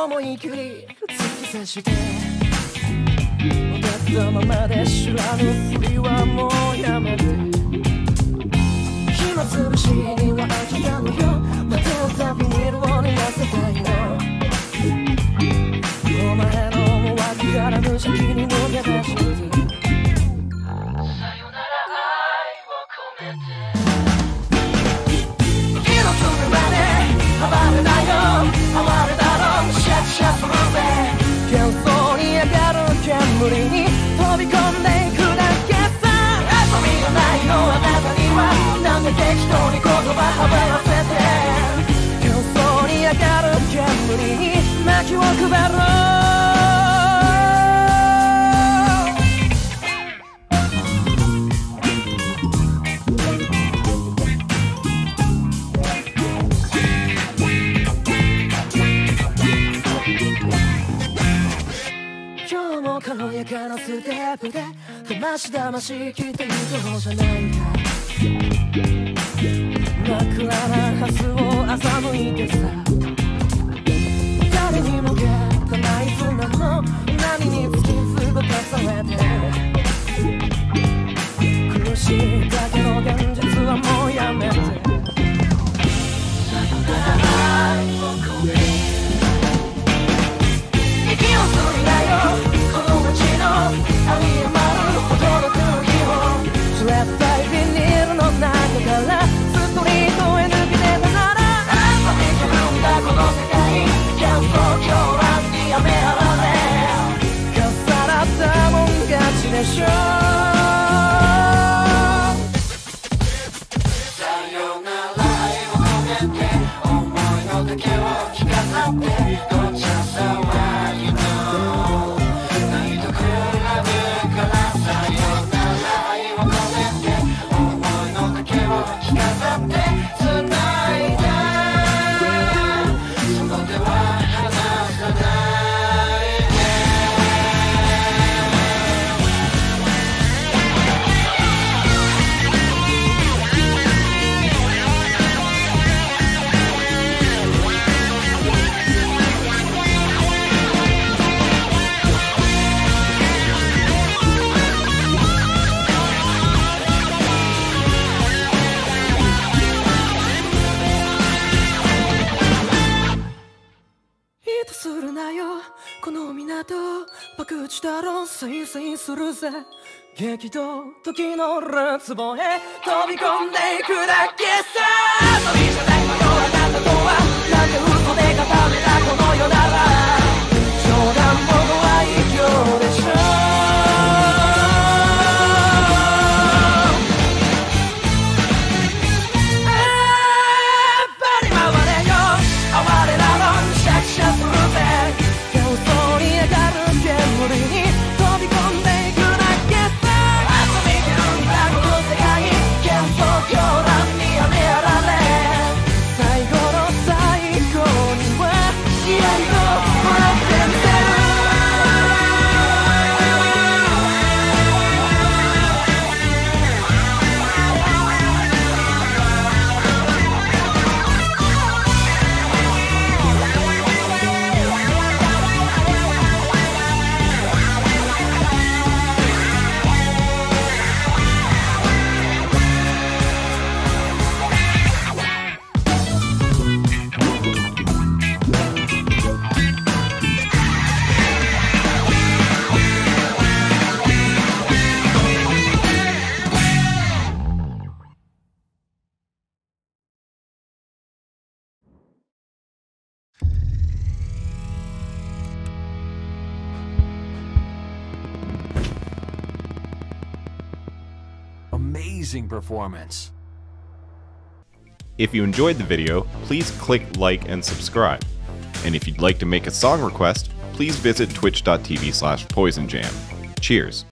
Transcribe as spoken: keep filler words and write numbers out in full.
思い切り突き刺して歌ったままで知らぬふりはもうやめて暇つぶしには飽きたのよまたビニールを濡らせたいのお前の脇から無邪気に抜け出してさよなら愛を込めて時のつぶまで暴れだよ暴れだろシャッシャするぜ幻想に上がる煙に飛び込んでいくだけさ遊びがないのあなたにはなんで適当に言葉幅らせて幻想に上がる煙に薪を配ろう軽やかなステップでだましだましきっていくのじゃないか真っ暗なハスを欺いてさ誰にもげたない砂の波に突きすごかされて苦しいだけの現実はもうやめてさよなら愛を込め息をするなよあり余るほどの空気を冷たいビニールの中からストリートへ抜け出たなら遊びきるんだこの世界幻想狂乱にやめられ重なったもん勝ちでしょさよなら愛を込めて思いの丈を聞かさってごちゃ騒ぎの爆打だろ推薦するぜ激動時のるつぼへ飛び込んでいくだけさ遊びじゃないのよあなたとはなんで嘘で固めたこの世なら冗談ものは異教でしょ Amazing performance. If you enjoyed the video, please click like and subscribe. And if you'd like to make a song request, please visit twitch dot t v slash poison jam. Cheers.